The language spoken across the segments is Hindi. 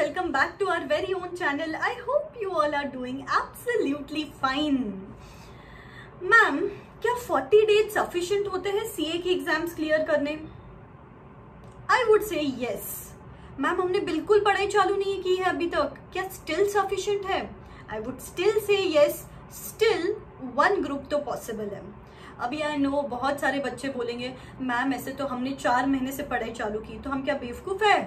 welcome back to our very own channel. I hope you all are doing absolutely fine. Ma'am, क्या 40 days sufficient होते हैं सीए की एग्जाम्स क्लियर करने? I would say yes. Ma'am, हमने बिल्कुल पढ़ाई चालू नहीं की है अभी तक, क्या स्टिल सफिशिएंट है? I would still say yes. Still one group तो पॉसिबल है. अभी आई नो बहुत सारे बच्चे बोलेंगे मैम ऐसे तो हमने 4 महीने से पढ़ाई चालू की, तो हम क्या बेवकूफ है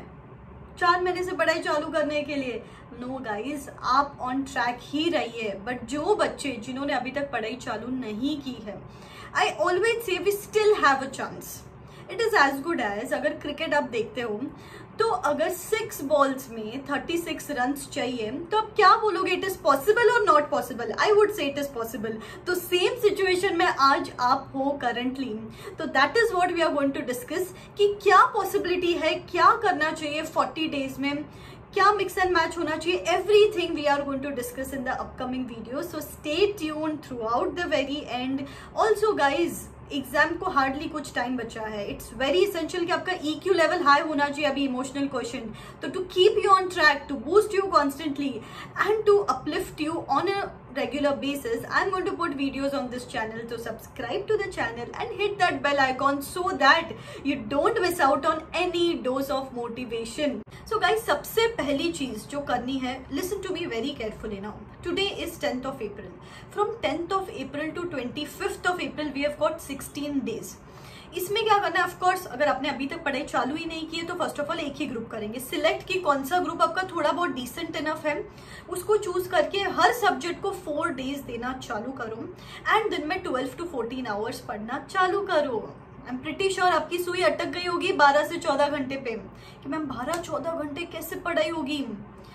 4 महीने से पढ़ाई चालू करने के लिए? नो गाइज, आप ऑन ट्रैक ही रहिए. बट जो बच्चे जिन्होंने अभी तक पढ़ाई चालू नहीं की है, I always say we still have a chance. It is as good as, अगर क्रिकेट आप देखते हो तो अगर 6 बॉल्स में 36 रन्स चाहिए तो आप क्या बोलोगे? इट इज पॉसिबल और not possible? I would say it is possible. तो सेम सिचुएशन में आज आप हो करंटली. तो that is what we are going to discuss कि क्या पॉसिबिलिटी है, क्या करना चाहिए 40 डेज में, क्या मिक्स एंड मैच होना चाहिए. Everything we are going to discuss in the upcoming video. So stay tuned throughout the very end. Also guys, exam को हार्डली कुछ टाइम बचा है. इट्स वेरी इसेंशियल कि आपका EQ लेवल हाई होना चाहिए अभी इमोशनल क्वेश्चन. तो to keep you on track, to boost you constantly and to uplift you on a regular basis, I'm going to put videos on this channel. So subscribe to the channel and hit that bell icon so that you don't miss out on any dose of motivation. So guys, सबसे पहली चीज जो करनी है, listen to me very carefully now. Today is 10th of April. From 10th of April to 25th of April, we have got 16 days. इसमें क्या करना है? ऑफकोर्स अगर आपने अभी तक पढ़ाई चालू ही नहीं की है तो फर्स्ट ऑफ ऑल एक ही ग्रुप करेंगे. सिलेक्ट की कौन सा ग्रुप आपका थोड़ा बहुत डिसेंट इनफ है, उसको चूज करके हर सब्जेक्ट को 4 डेज देना चालू करो एंड दिन में 12 to 14 आवर्स पढ़ना चालू करो. आई एम प्रिटी श्योर आपकी सुई अटक गई होगी 12 से 14 घंटे पे कि मैम 12-14 घंटे कैसे पढ़ाई होगी.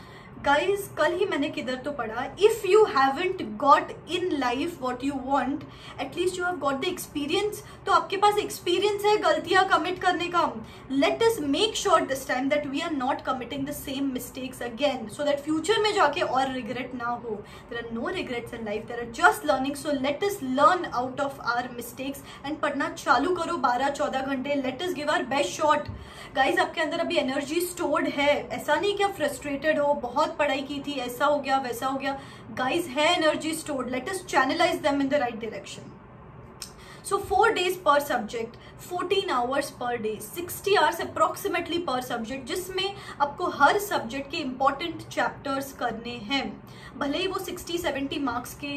गाइज, कल ही मैंने किधर तो पढ़ा, if you haven't got in life what you want, at least you have got the experience. तो आपके पास एक्सपीरियंस है गलतियां कमिट करने का. Let us make sure this time that we are not committing the same mistakes again, so that future में जाके और रिग्रेट ना हो. There are no regrets in life, there are just learning. So let us learn out of our mistakes and पढ़ना चालू करो 12-14 घंटे. Let us give our best shot. Guys, आपके अंदर अभी एनर्जी स्टोर्ड है. ऐसा नहीं कि आप फ्रस्ट्रेटेड हो, बहुत पढ़ाई की थी, ऐसा हो गया वैसा हो गया. गाइज, है energy stored. Let us channelize them in the right direction. So 4 days per subject, 14 hours per day, 60 hours approximately per subject, जिसमें आपको हर सब्जेक्ट के इंपॉर्टेंट चैप्टर्स करने हैं. भले ही वो 60-70 मार्क्स के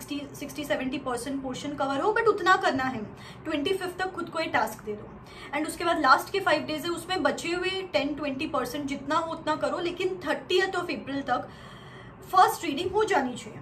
60-70% पोर्शन कवर हो, बट उतना करना है. 25th तक खुद को ये टास्क दे दो एंड उसके बाद लास्ट के 5 डेज है, उसमें बचे हुए 10-20% जितना हो उतना करो. लेकिन 30th of April तक फर्स्ट रीडिंग हो जानी चाहिए.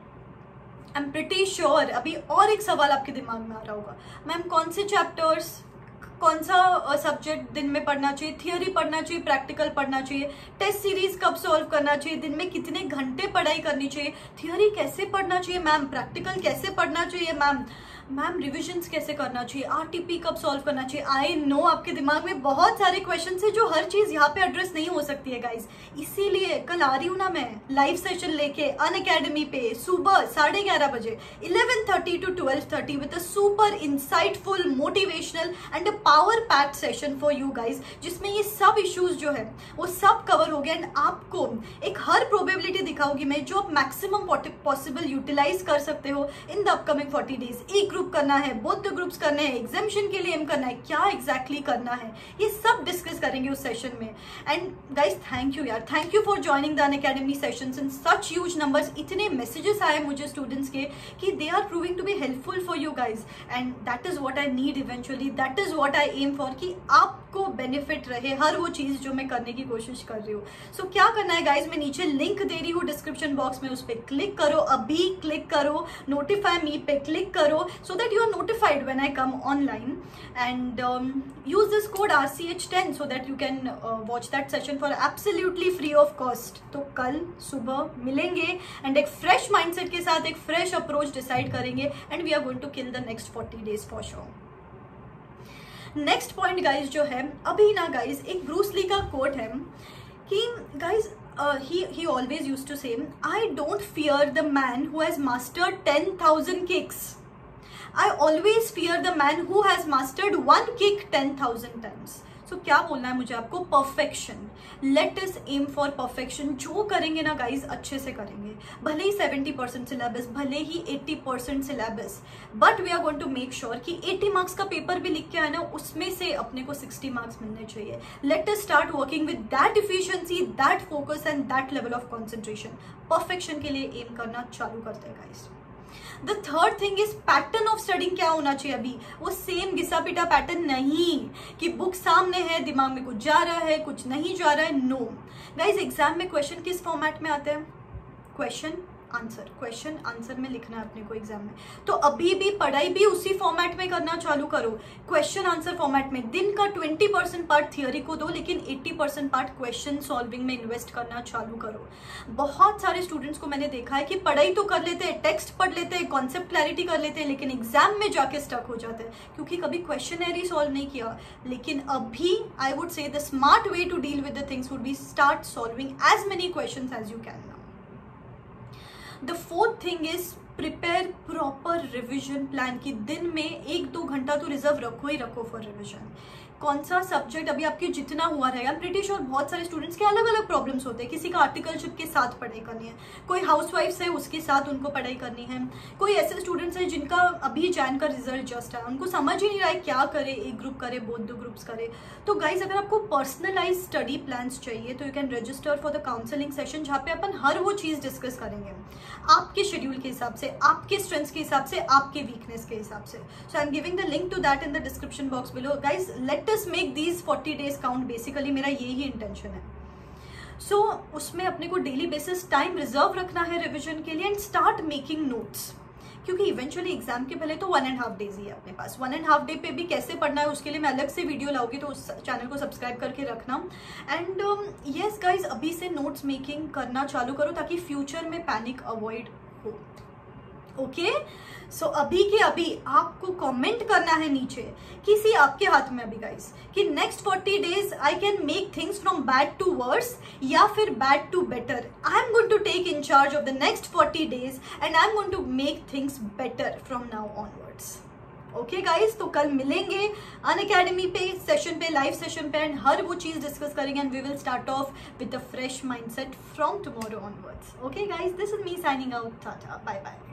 आई एम प्रिटी श्योर अभी और एक सवाल आपके दिमाग में आ रहा होगा, मैम कौन से चैप्टर्स, कौन सा सब्जेक्ट दिन में पढ़ना चाहिए, थियोरी पढ़ना चाहिए, प्रैक्टिकल पढ़ना चाहिए, टेस्ट सीरीज कब सॉल्व करना चाहिए, दिन में कितने घंटे पढ़ाई करनी चाहिए, थियोरी कैसे पढ़ना चाहिए मैम, प्रैक्टिकल कैसे पढ़ना चाहिए मैम रिविजन्स कैसे करना चाहिए, आरटीपी कब सॉल्व करना चाहिए. आई नो आपके दिमाग में बहुत सारे क्वेश्चंस है जो हर चीज यहाँ पे एड्रेस नहीं हो सकती है गाइज. इसीलिए कल आ रही हूँ ना मैं लाइव सेशन लेके अनअकैडमी पे सुबह 11:30 बजे 11:30 to 12:30 with a super insightful motivational and a power packed session for you guys, जिसमें ये सब इश्यूज जो है वो सब कवर हो गया एंड आपको एक हर प्रोबेबिलिटी दिखाऊंगी मैं जो आप मैक्सिमम पॉसिबल यूटिलाइज कर सकते हो इन द अपकमिंग 40 डेज. एक ग्रुप करना है, बोथ द ग्रुप्स करने हैं, एग्जामिशन के लिए एम करना है, क्या एग्जैक्टली करना है, ये सब डिस्कस करेंगे उस सेशन में. एंड गाइज, थैंक यू यार, thank you for joining the Unacademy sessions in such huge numbers. इतने मैसेजेस आए मुझे स्टूडेंट्स के कि they are proving to be helpful for you guys and that is what I need eventually. That is what I am for कि आपको बेनिफिट रहे हर वो चीज जो मैं करने की कोशिश कर रही हूँ. सो क्या करना है गाइज, मैं नीचे लिंक दे रही हूँ डिस्क्रिप्शन बॉक्स में, उस पर क्लिक करो, अभी क्लिक करो, नोटिफाई मी पे क्लिक करो so that you are notified when I come online and use this code RCH10 so that you can watch that session for absolutely free of cost. तो कल सुबह मिलेंगे एंड एक फ्रेश माइंडसेट के साथ एक फ्रेश अप्रोच डिसाइड करेंगे and we are going to kill the next 40 days for sure. Next point guys जो है, अभी ना गाइज एक ब्रूस ली का कोट है कि guys he always used to say, I don't fear the man who has mastered 10,000 kicks. I always fear the man who has mastered one kick 10,000 times. So क्या बोलना है मुझे आपको? Perfection. Let us aim for perfection. जो करेंगे ना गाइज अच्छे से करेंगे, भले ही 70% सिलेबस, भले ही 80% syllabus, but we are going to make sure कि 80 मार्क्स का पेपर भी लिख के आए ना, उसमें से अपने को 60 मार्क्स मिलने चाहिए। Let us start working with that efficiency, that focus and that level of concentration. Perfection के लिए एम करना चालू करते हैं गाइज। The third thing is pattern of studying क्या होना चाहिए? अभी वो सेम घिसा पिटा पैटर्न नहीं कि बुक सामने है, दिमाग में कुछ जा रहा है, कुछ नहीं जा रहा है। नो गाइज, एग्जाम में क्वेश्चन किस फॉर्मेट में आते हैं? क्वेश्चन आंसर में लिखना है अपने को एग्जाम में। तो अभी भी पढ़ाई भी उसी फॉर्मेट में करना चालू करो, क्वेश्चन आंसर फॉर्मेट में। दिन का 20% पार्ट थियोरी को दो, लेकिन 80% पार्ट क्वेश्चन सॉल्विंग में इन्वेस्ट करना चालू करो। बहुत सारे स्टूडेंट्स को मैंने देखा है कि पढ़ाई तो कर लेते हैं, टेक्स्ट पढ़ लेते हैं, कॉन्सेप्ट क्लैरिटी कर लेते हैं, लेकिन एग्जाम में जाके स्टक हो जाते हैं क्योंकि कभी क्वेश्चनरी ही सॉल्व नहीं किया। लेकिन अभी I would say the smart way to deal with the things would be start solving as many questions as you can now. The fourth thing is prepare proper revision plan की दिन में 1-2 घंटा तो रिजर्व रखो ही रखो फॉर रिविजन। कौन सा सब्जेक्ट अभी आपके जितना हुआ रहेगा, ब्रिटिश श्योर बहुत सारे स्टूडेंट्स के अलग अलग प्रॉब्लम्स होते हैं। किसी का आर्टिकलशिप के साथ पढ़ाई करनी है, कोई हाउसवाइफ्स है उसके साथ उनको पढ़ाई करनी है, कोई ऐसे स्टूडेंट्स है जिनका अभी जैन का रिजल्ट जस्ट आया, उनको समझ ही नहीं रहा है क्या करे, एक ग्रुप करे, बोथ दो ग्रुप्स करे। तो गाइज अगर आपको पर्सनलाइज स्टडी प्लान्स चाहिए तो you can register for the counselling session, जहाँ पे अपन हर वो चीज डिस्कस करेंगे आपके शेड्यूल के हिसाब से, आपके स्ट्रेंथ्स के हिसाब से, आपके वीकनेस के हिसाब से। So I am giving the link to that in the description box below. Guys let us make these 40 days count. Basically मेरा यही इंटेंशन है। सो उसमें अपने को डेली बेसिस टाइम रिजर्व रखना है रिविजन के लिए एंड स्टार्ट मेकिंग नोट्स, क्योंकि इवेंचुअली एग्जाम के पहले तो 1.5 डेज ही है अपने पास। 1.5 डे पे भी कैसे पढ़ना है उसके लिए मैं अलग से वीडियो लाऊंगी, तो उस चैनल को सब्सक्राइब करके रखना। एंड यस गाइज, अभी से नोट्स मेकिंग करना चालू करो ताकि फ्यूचर में पैनिक अवॉइड हो। ओके सो अभी के अभी आपको कमेंट करना है नीचे, किसी आपके हाथ में अभी गाइस, कि next 40 days I can make things from bad to worse या फिर bad to better. I am going to take in charge of the next 40 days and I am going to make things better from now onwards. Okay guys, तो कल मिलेंगे अनअकैडमी पे सेशन पे, लाइव सेशन पे, एंड हर वो चीज डिस्कस करेंगे and we will start off with a fresh mindset from tomorrow onwards. Okay guys, this is me signing out. Tata, bye bye.